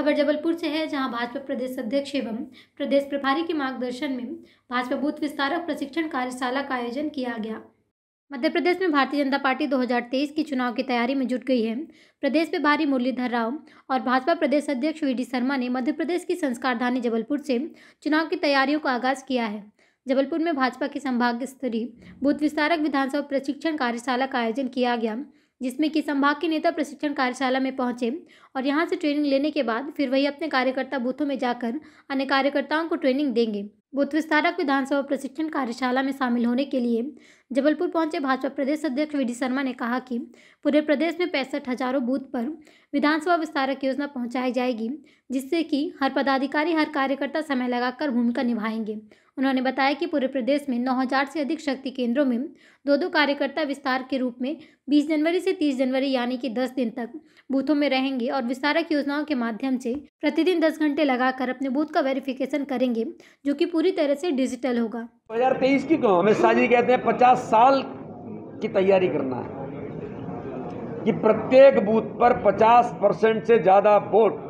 खबर जबलपुर से है, जहां भाजपा प्रदेश अध्यक्ष एवं प्रदेश प्रभारी के मार्गदर्शन में भाजपा बूथ विस्तारक प्रशिक्षण कार्यशाला का आयोजन किया गया। मध्य प्रदेश में भारतीय जनता पार्टी 2023 की चुनाव की तैयारी में जुट गई है। प्रदेश प्रभारी मुरलीधर राव और भाजपा प्रदेश अध्यक्ष वीडी शर्मा ने मध्य प्रदेश की संस्कारधानी जबलपुर से चुनाव की तैयारियों का आगाज किया है। जबलपुर में भाजपा की संभाग स्तरीय बूथ विस्तारक विधानसभा प्रशिक्षण कार्यशाला का आयोजन किया गया, जिसमें कि संभाग के नेता प्रशिक्षण कार्यशाला में पहुंचे और यहां से ट्रेनिंग लेने के बाद फिर वही अपने कार्यकर्ता बूथों में जाकर अन्य कार्यकर्ताओं को ट्रेनिंग देंगे। बूथ विस्तारक विधानसभा प्रशिक्षण कार्यशाला में शामिल होने के लिए जबलपुर पहुंचे भाजपा प्रदेश अध्यक्ष वीडी शर्मा ने कहा कि पूरे प्रदेश में 65,000 बूथ पर विधानसभा विस्तारक योजना पहुंचाई जाएगी, जिससे कि हर पदाधिकारी हर कार्यकर्ता समय लगाकर भूमिका निभाएंगे। उन्होंने बताया कि पूरे प्रदेश में 9,000 से अधिक शक्ति केंद्रों में 2-2 कार्यकर्ता विस्तार के रूप में 20 जनवरी से 30 जनवरी यानी कि 10 दिन तक बूथों में रहेंगे और विस्तारक योजनाओं के माध्यम से प्रतिदिन 10 घंटे लगाकर अपने बूथ का वेरिफिकेशन करेंगे, जो कि पूरी तरह से डिजिटल होगा। 2023 की क्यों अमित शाह जी कहते हैं 50 साल की तैयारी करना है कि प्रत्येक बूथ पर 50% से ज्यादा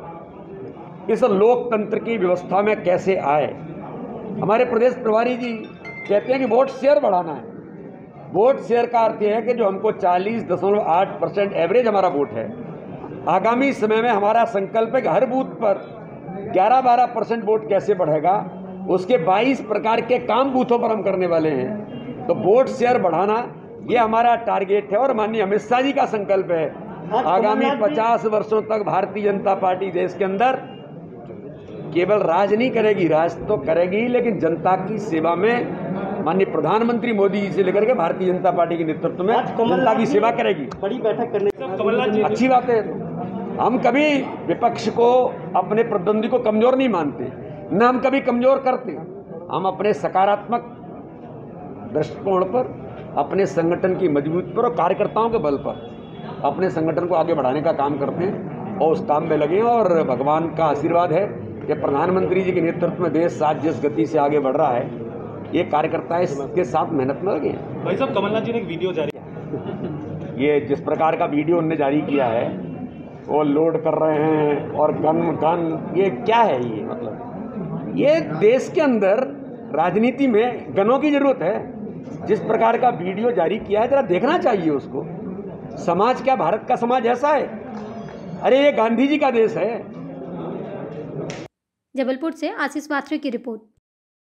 वोट इस लोकतंत्र की व्यवस्था में कैसे आए। हमारे प्रदेश प्रभारी जी कहते हैं कि वोट शेयर बढ़ाना है। वोट शेयर का अर्थ यह है कि जो हमको 40.8% एवरेज हमारा वोट है, आगामी समय में हमारा संकल्प है कि हर बूथ पर 11-12% वोट कैसे बढ़ेगा, उसके 22 प्रकार के काम बूथों पर हम करने वाले हैं। तो वोट शेयर बढ़ाना ये हमारा टारगेट है और माननीय अमित शाह जी का संकल्प है आगामी 50 वर्षों तक भारतीय जनता पार्टी देश के अंदर केवल राज नहीं करेगी, राज तो करेगी लेकिन जनता की सेवा में माननीय प्रधानमंत्री मोदी जी से लेकर के भारतीय जनता पार्टी के नेतृत्व में जनता की सेवा करेगी। बड़ी बैठक करने अच्छी बात है। हम कभी विपक्ष को अपने प्रतिद्वंदी को कमजोर नहीं मानते, न हम कभी कमजोर करते। हम अपने सकारात्मक दृष्टिकोण पर, अपने संगठन की मजबूती पर और कार्यकर्ताओं के बल पर अपने संगठन को आगे बढ़ाने का काम करते हैं और उस काम में लगे। और भगवान का आशीर्वाद है कि प्रधानमंत्री जी के नेतृत्व में देश आज जिस गति से आगे बढ़ रहा है, ये कार्यकर्ता इसके साथ मेहनत में लगे हैं। भाई साहब, कमलनाथ जी ने एक वीडियो जारी किया, ये जिस प्रकार का वीडियो उन्होंने जारी किया है, वो लोड कर रहे हैं और गन ये क्या है? ये मतलब ये देश के अंदर राजनीति में गनों की जरूरत है। जिस प्रकार का वीडियो जारी किया है, जरा देखना चाहिए उसको। समाज क्या भारत का समाज ऐसा है? अरे ये गांधी जी का देश है। जबलपुर से आशीष पात्रे की रिपोर्ट।